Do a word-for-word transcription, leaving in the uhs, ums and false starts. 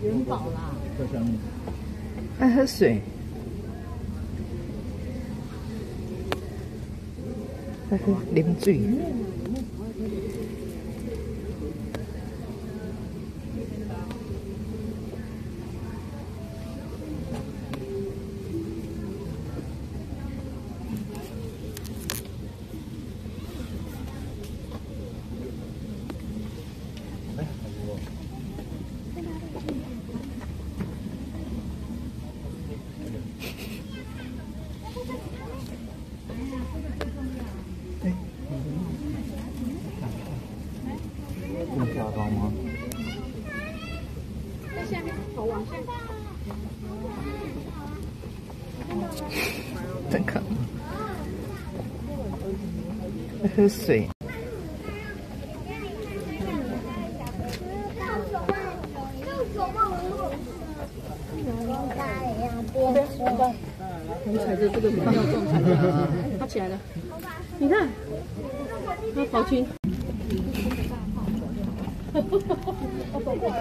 元宝啦。 在下面。 爱喝水。爱喝啉水。 用下高吗？ 在下面，头往下。 在看。在喝水。 你踩着这个马要撞踩着，它起来了。你看，它跑去。